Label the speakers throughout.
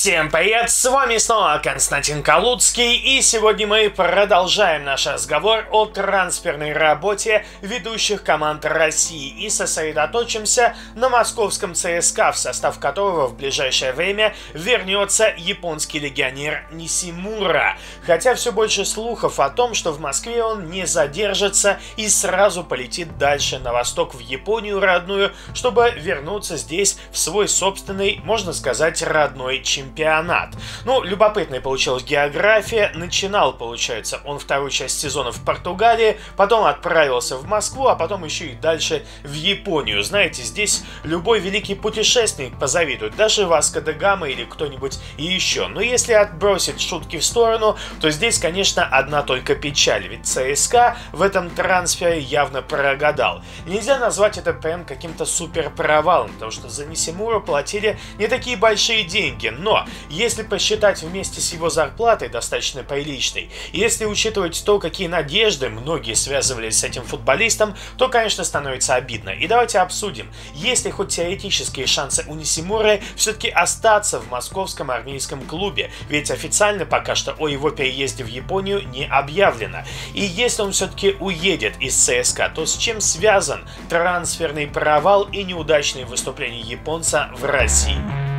Speaker 1: Всем привет, с вами снова Константин Калуцкий, и сегодня мы продолжаем наш разговор о трансферной работе ведущих команд России и сосредоточимся на московском ЦСКА, в состав которого в ближайшее время вернется японский легионер Нисимура. Хотя все больше слухов о том, что в Москве он не задержится и сразу полетит дальше на восток в Японию родную, чтобы вернуться здесь в свой собственный, можно сказать, родной чемпионат. Ну, любопытная получилась география. Начинал, получается, он вторую часть сезона в Португалии, потом отправился в Москву, а потом еще и дальше в Японию. Знаете, здесь любой великий путешественник позавидует, даже Васко де Гама или кто-нибудь еще. Но если отбросить шутки в сторону, то здесь, конечно, одна только печаль, ведь ЦСКА в этом трансфере явно прогадал. Нельзя назвать это прям каким-то супер провалом, потому что за Нисимуру платили не такие большие деньги, но если посчитать вместе с его зарплатой, достаточно приличной, и если учитывать то, какие надежды многие связывали с этим футболистом, то, конечно, становится обидно. И давайте обсудим, есть ли хоть теоретические шансы у Нисимуры все-таки остаться в московском армейском клубе, ведь официально пока что о его переезде в Японию не объявлено. И если он все-таки уедет из ЦСКА, то с чем связан трансферный провал и неудачные выступления японца в России?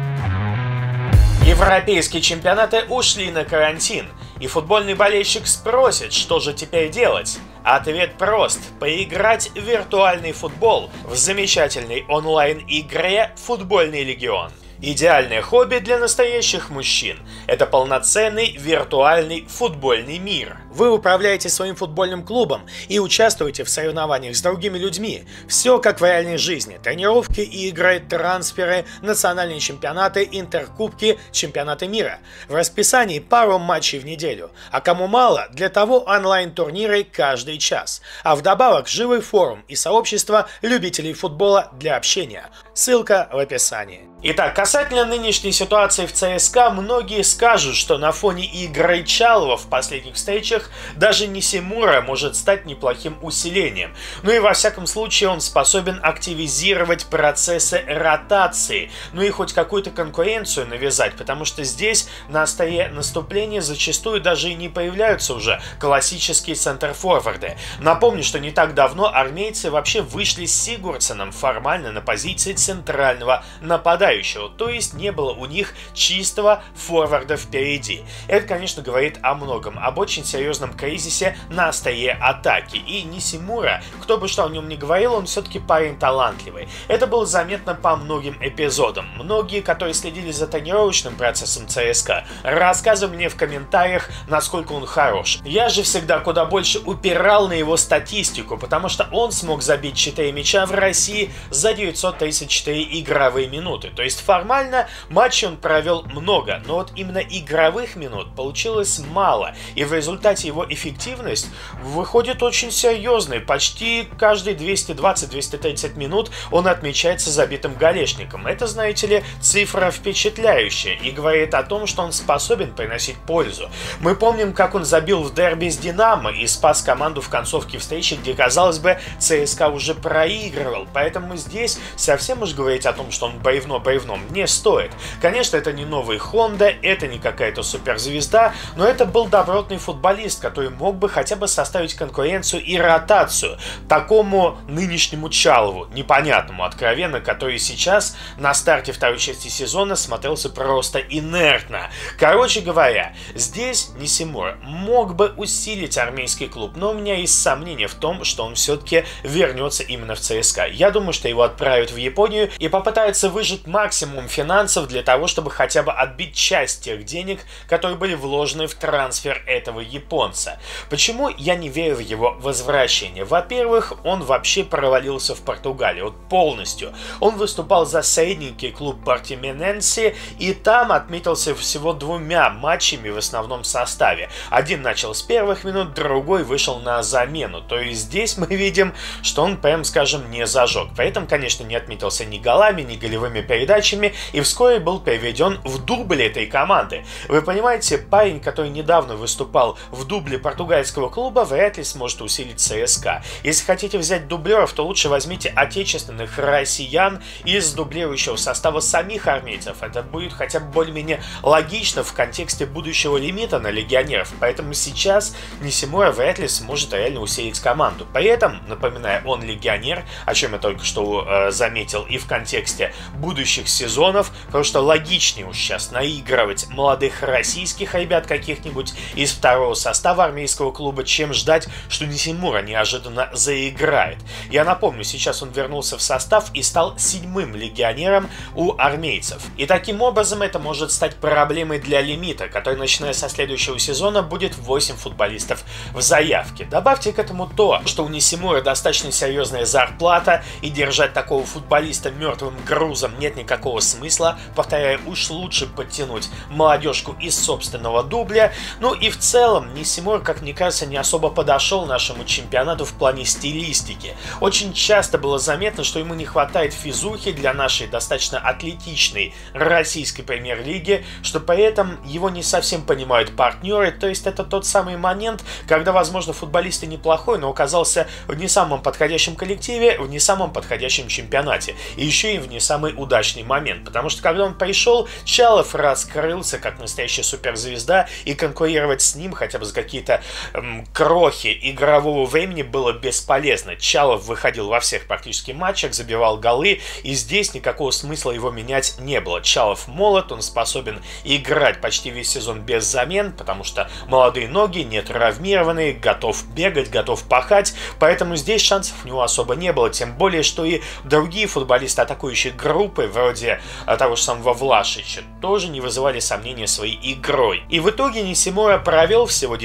Speaker 1: Европейские чемпионаты ушли на карантин, и футбольный болельщик спросит, что же теперь делать. Ответ прост – поиграть в виртуальный футбол в замечательной онлайн-игре «Футбольный легион». Идеальное хобби для настоящих мужчин. Это полноценный виртуальный футбольный мир. Вы управляете своим футбольным клубом и участвуете в соревнованиях с другими людьми. Все как в реальной жизни. Тренировки, игры, трансферы, национальные чемпионаты, интеркубки, чемпионаты мира. В расписании пару матчей в неделю. А кому мало, для того онлайн-турниры каждый час. А вдобавок живой форум и сообщество любителей футбола для общения. Ссылка в описании. Итак, касательно нынешней ситуации в ЦСКА, многие скажут, что на фоне игры Чалова в последних встречах даже Нисимура может стать неплохим усилением. Ну и во всяком случае он способен активизировать процессы ротации, ну и хоть какую-то конкуренцию навязать, потому что здесь на острие наступления зачастую даже и не появляются уже классические центрфорварды. Напомню, что не так давно армейцы вообще вышли с Сигурдсеном формально на позиции центрального нападающего. То есть не было у них чистого форварда впереди. Это, конечно, говорит о многом, об очень серьезном кризисе на острие атаки. И Нисимура, кто бы что о нем ни говорил, он все-таки парень талантливый. Это было заметно по многим эпизодам. Многие, которые следили за тренировочным процессом ЦСКА, рассказывали мне в комментариях, насколько он хорош. Я же всегда куда больше упирал на его статистику, потому что он смог забить 4 мяча в России за 934 игровые минуты. То есть формально матчей он провел много, но вот именно игровых минут получилось мало, и в результате его эффективность выходит очень серьезной. Почти каждые 220-230 минут он отмечается забитым голешником. Это, знаете ли, цифра впечатляющая и говорит о том, что он способен приносить пользу. Мы помним, как он забил в дерби с Динамо и спас команду в концовке встречи, где, казалось бы, ЦСКА уже проигрывал. Поэтому здесь совсем уж говорить о том, что он бревном не стоит. Конечно, это не новый Хонда, это не какая-то суперзвезда, но это был добротный футболист, который мог бы хотя бы составить конкуренцию и ротацию такому нынешнему Чалову, непонятному откровенно, который сейчас на старте второй части сезона смотрелся просто инертно. Короче говоря, здесь Нисимура мог бы усилить армейский клуб, но у меня есть сомнения в том, что он все-таки вернется именно в ЦСКА. Я думаю, что его отправят в Японию и попытаются выжать максимум финансов для того, чтобы хотя бы отбить часть тех денег, которые были вложены в трансфер этого японца. Почему я не верю в его возвращение? Во-первых, он вообще провалился в Португалии, вот полностью. Он выступал за средненький клуб Портимененсе и там отметился всего 2 матчами в основном составе. Один начал с первых минут, другой вышел на замену. То есть здесь мы видим, что он, прям скажем, не зажег. При этом, конечно, не отметился ни голами, ни голевыми передачами и вскоре был переведен в дубль этой команды. Вы понимаете, парень, который недавно выступал в в дубле португальского клуба вряд ли сможет усилить ЦСКА. Если хотите взять дублеров, то лучше возьмите отечественных россиян из дублирующего состава самих армейцев. Это будет хотя бы более-менее логично в контексте будущего лимита на легионеров. Поэтому сейчас Нисимура вряд ли сможет реально усилить команду. При этом, напоминаю, он легионер, о чем я только что заметил, и в контексте будущих сезонов, потому что логичнее уж сейчас наигрывать молодых российских ребят каких-нибудь из второго состава армейского клуба, чем ждать, что Нисимура неожиданно заиграет. Я напомню, сейчас он вернулся в состав и стал 7-м легионером у армейцев. И таким образом это может стать проблемой для лимита, который, начиная со следующего сезона, будет 8 футболистов в заявке. Добавьте к этому то, что у Нисимура достаточно серьезная зарплата, и держать такого футболиста мертвым грузом нет никакого смысла. Повторяю, уж лучше подтянуть молодежку из собственного дубля. Ну и в целом Нисимура, как мне кажется, не особо подошел нашему чемпионату в плане стилистики. Очень часто было заметно, что ему не хватает физухи для нашей достаточно атлетичной российской премьер-лиги, что при этом его не совсем понимают партнеры. То есть это тот самый момент, когда, возможно, футболист и неплохой, но оказался в не самом подходящем коллективе, в не самом подходящем чемпионате. И еще и в не самый удачный момент. Потому что когда он пришел, Чалов раскрылся как настоящая суперзвезда, и конкурировать с ним хотя бы за какие-то крохи игрового времени было бесполезно. Чалов выходил во всех практически матчах, забивал голы, и здесь никакого смысла его менять не было. Чалов молод, он способен играть почти весь сезон без замен, потому что молодые ноги, не травмированные, готов бегать, готов пахать, поэтому здесь шансов у него особо не было, тем более, что и другие футболисты атакующей группы, вроде того же самого Влашича, тоже не вызывали сомнения своей игрой. И в итоге Нисимура провел всего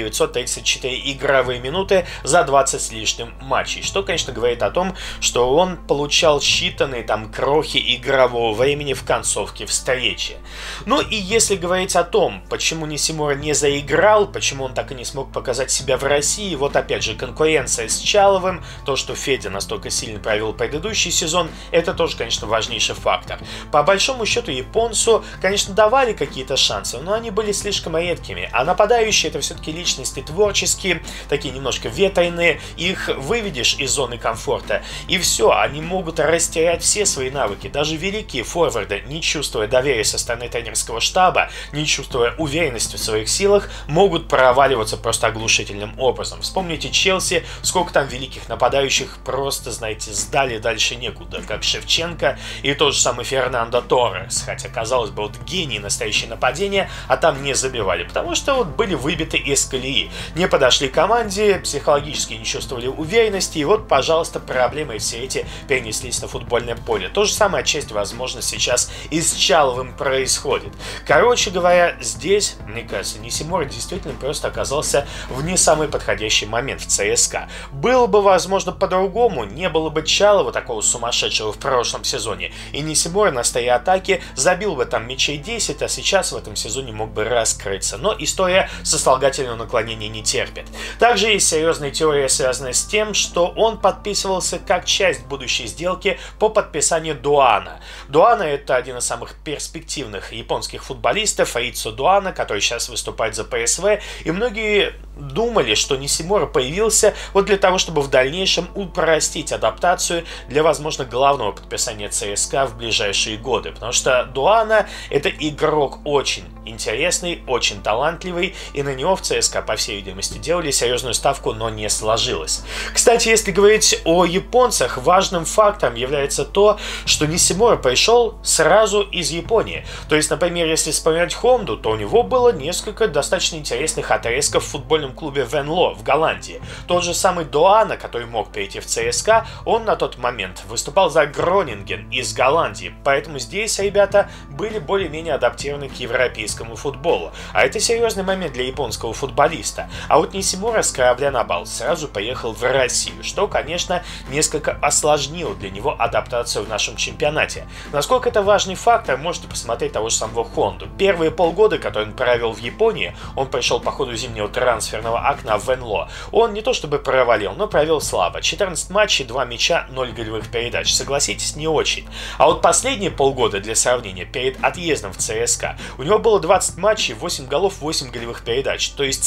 Speaker 1: 934 игровые минуты за 20 с лишним матчей, что, конечно, говорит о том, что он получал считанные там крохи игрового времени в концовке встречи. Ну и если говорить о том, почему Нисимура не заиграл, почему он так и не смог показать себя в России, вот опять же конкуренция с Чаловым, то, что Федя настолько сильно провел предыдущий сезон, это тоже, конечно, важнейший фактор. По большому счету японцу, конечно, давали какие-то шансы, но они были слишком редкими, а нападающие это все-таки личности творческие, такие немножко ветреные, их выведешь из зоны комфорта, и все, они могут растерять все свои навыки. Даже великие форварды, не чувствуя доверия со стороны тренерского штаба, не чувствуя уверенности в своих силах, могут проваливаться просто оглушительным образом. Вспомните Челси, сколько там великих нападающих просто, знаете, сдали дальше некуда, как Шевченко и тот же самый Фернандо Торрес, хотя, казалось бы, вот гений настоящее нападение, а там не забивали, потому что вот были выбиты из колеи, не подошли к команде, психологически не чувствовали уверенности, и вот, пожалуйста, проблемы все эти перенеслись на футбольное поле. То же самое отчасти, возможно, сейчас и с Чаловым происходит. Короче говоря, здесь, мне кажется, Нисимура действительно просто оказался в не самый подходящий момент в ЦСКА. Было бы, возможно, по-другому, не было бы Чалова такого сумасшедшего в прошлом сезоне, и Нисимура на стае атаки забил бы там мячей 10, а сейчас в этом сезоне мог бы раскрыться. Но история сослагательного наклонения не терпит. Также есть серьезная теория, связанная с тем, что он подписывался как часть будущей сделки по подписанию Дуана. Дуана — это один из самых перспективных японских футболистов, Рицо Дуана, который сейчас выступает за ПСВ, и многие думали, что Нисимура появился вот для того, чтобы в дальнейшем упростить адаптацию для, возможно, главного подписания ЦСКА в ближайшие годы, потому что Дуана — это игрок очень интересный, очень талантливый, и на него в ЦСКА, по всей видимости, делали серьезную ставку, но не сложилось. Кстати, если говорить о японцах, важным фактором является то, что Нисимура пришел сразу из Японии. То есть, например, если вспоминать Хонду, то у него было несколько достаточно интересных отрезков в футбольном клубе Венло в Голландии. Тот же самый Дуана, который мог перейти в ЦСКА, он на тот момент выступал за Гронинген из Голландии, поэтому здесь ребята были более-менее адаптированы к европейскому футболу. А это серьезный момент для японского футболиста. А вот Нисимура с корабля на бал сразу поехал в Россию, что, конечно, несколько осложнило для него адаптацию в нашем чемпионате. Насколько это важный фактор, можете посмотреть того же самого Хонду. Первые полгода, которые он провел в Японии, он пришел по ходу зимнего трансферного окна в Венло. Он не то чтобы провалил, но провел слабо. 14 матчей, 2 мяча, 0 голевых передач. Согласитесь, не очень. А вот последние полгода, для сравнения, перед отъездом в ЦСКА, у него было 20 матчей, 8 голов, 8 голевых передач. То есть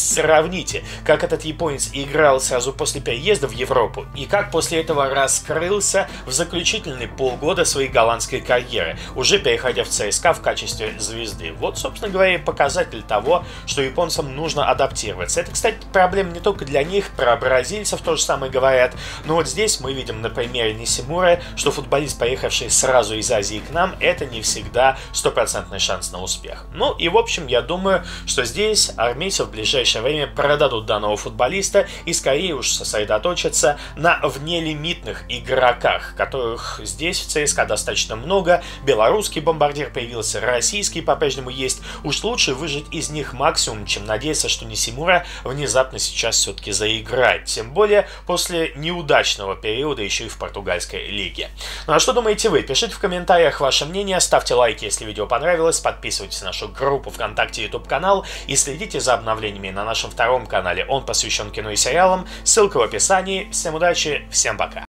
Speaker 1: сравните, как этот японец играл сразу после переезда в Европу и как после этого раскрылся в заключительные полгода своей голландской карьеры, уже переходя в ЦСКА в качестве звезды. Вот, собственно говоря, показатель того, что японцам нужно адаптироваться. Это, кстати, проблема не только для них, про бразильцев то же самое говорят, но вот здесь мы видим на примере Нисимуры, что футболист, поехавший сразу из Азии к нам, это не всегда стопроцентный шанс на успех. Ну и в общем, я думаю, что здесь армейцы в ближайшее время продадут данного футболиста и скорее уж сосредоточатся на внелимитных игроках, которых здесь в ЦСКА достаточно много. Белорусский бомбардир появился, российский по-прежнему есть. Уж лучше выжить из них максимум, чем надеяться, что Нисимура внезапно сейчас все-таки заиграет. Тем более после неудачного периода еще и в португальской лиге. Ну а что думаете вы? Пишите в комментариях ваше мнение, ставьте лайки, если видео понравилось, подписывайтесь на нашу группу ВКонтакте, YouTube канал и следите за обновлениями на нашем втором канале. Он посвящен кино и сериалам. Ссылка в описании. Всем удачи, всем пока.